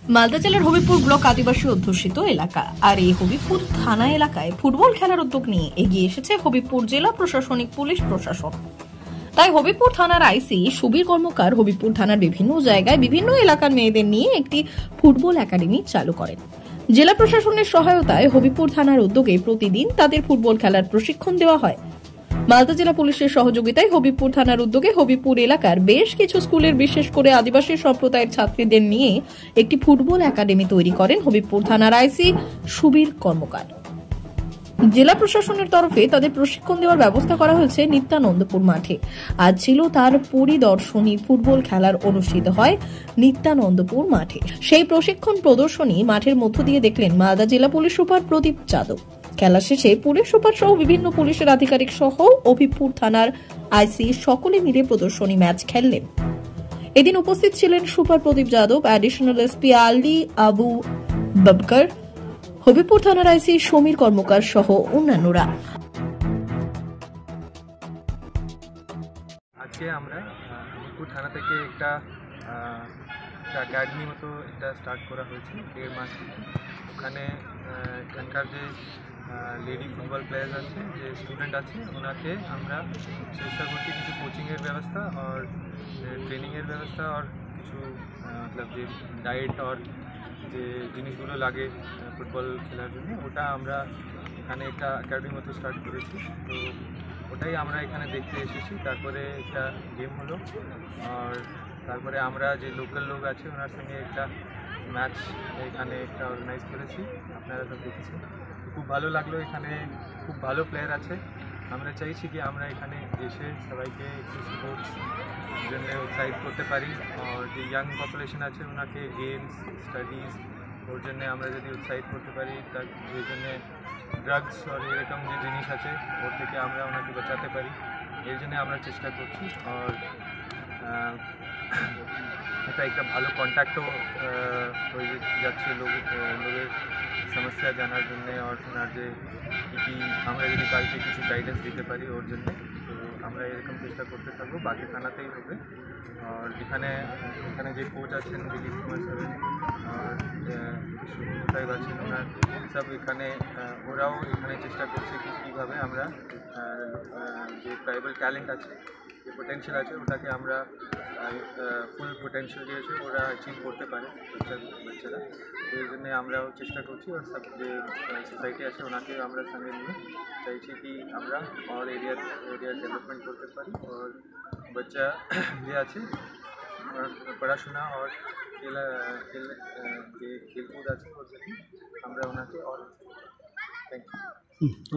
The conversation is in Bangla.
মালদা জেলার হবিপুর ব্লক আদিবাসী অধ্যুষিত এলাকা, আর এই হবিপুর থানা এলাকায় ফুটবল খেলার উদ্যোগ নিয়ে এগিয়ে এসেছে হবিপুর জেলা প্রশাসনিক পুলিশ প্রশাসন। তাই হবিপুর থানার আইসি সুবীর কর্মকার হবিপুর থানার বিভিন্ন জায়গায় বিভিন্ন এলাকার মেয়েদের নিয়ে একটি ফুটবল একাডেমি চালু করেন। জেলা প্রশাসনের সহায়তায় হবিপুর থানার উদ্যোগে প্রতিদিন তাদের ফুটবল খেলার প্রশিক্ষণ দেওয়া হয়। মালদা জেলা পুলিশের সহযোগিতায় হবিপুর থানার উদ্যোগে হবিপুর এলাকার বেশ কিছু স্কুলের বিশেষ করে আদিবাসী সম্প্রদায়ের ছাত্রীদের নিয়ে একটি ফুটবল একাডেমি তৈরি করেন হবিপুর থানার আইসি সুবীর কর্মকার। জেলা প্রশাসনের তরফে তাদের প্রশিক্ষণ দেওয়ার ব্যবস্থা করা হয়েছে নিত্যানন্দপুর মাঠে। আজ ছিল তার পরিদর্শনী ফুটবল খেলার অনুষ্ঠিত হয় নিত্যানন্দপুর মাঠে। সেই প্রশিক্ষণ প্রদর্শনী মাঠের মধ্য দিয়ে দেখলেন মালদা জেলা পুলিশ সুপার প্রদীপ যাদব। খেলা শেষে পুলিশ সুপার সহ বিভিন্ন পুলিশের আধিকারিক সহ হবিপুর থানার আইসি সকলে মিলে প্রদর্শনী ম্যাচ খেললেন। এদিন উপস্থিত ছিলেন super Pradip Yadav, additional SP Ali Abu Bakar, Habibpur থানার আইসি সমীর কর্মকার সহ অন্যান্যরা। আজকে আমরা হবিপুর থানা থেকে একটা একাডেমি মতো একটা স্টার্ট করা হয়েছে 1.5 মাস থেকে। ওখানে এখানকার যে লেডি ফুটবল প্লেয়ার আছে, যে স্টুডেন্ট আছে, ওনাকে আমরা চেষ্টা করছি কিছু কোচিংয়ের ব্যবস্থা আর ট্রেনিংয়ের ব্যবস্থা আর কিছু মতলব যে ডায়েট আর যে জিনিসগুলো লাগে ফুটবল খেলার জন্য, ওটা আমরা এখানে একটা একাডেমি মতো স্টার্ট করেছি। তো ওটাই আমরা এখানে দেখতে এসেছি। তারপরে একটা গেম হলো, আর তারপরে আমরা যে লোকাল লোক আছে ওনার সঙ্গে একটা ম্যাচ এখানে একটা অর্গানাইজ করেছি। আপনারা সব দেখেছেন, খুব ভালো লাগলো। এখানে খুব ভালো প্লেয়ার আছে। আমরা চাইছি কি আমরা এখানে এসে সবাইকে একটু স্পোর্টস জন্য উৎসাহিত করতে পারি, আর যে ইয়াং পপুলেশন আছে ওনাকে গেমস, স্টাডিজ, ওর জন্য আমরা যদি উৎসাহিত করতে পারি, তার এই জন্যে ড্রাগস আর এরকম যে জিনিস আছে ওর থেকে আমরা ওনাকে বাঁচাতে পারি, এর জন্য আমরা চেষ্টা করছি। আর এটা একটা ভালো কন্ট্যাক্টও হয়ে যাচ্ছে লোকের সমস্যা জানার জন্যে, আর ওনার যে কী আমরা যদি কালকে কিছু গাইডেন্স দিতে পারি ওর জন্যে। তো আমরা এরকম চেষ্টা করতে থাকবো, বাকি থানাতেই হবে। আর এখানে যে কোচ আছেন দিলীপ কুমার সাহেব আর কিছু সাহেব আছেন, ওনার সব এখানে ওরাও এখানে চেষ্টা করছে কি কীভাবে আমরা যে ট্রাইবাল ট্যালেন্ট আছে, যে পোটেনশিয়াল আছে, ওটাকে আমরা ফুল পোটেনশিয়াল যে আছে ওরা অ্যাচিভ করতে পারে বাচ্চারা। তো এই জন্যে আমরাও চেষ্টা করছি, আর সব যে সোসাইটি আছে ওনাকে আমরা সঙ্গে নিয়ে চাইছি কি আমরা और एरिया डेवलपमेंट করতে পারি, আর বাচ্চা যে আছে পড়াশোনা আর যে খেলকুদ আছে ওর জন্য আমরা ওনাকে। और थैंक यू।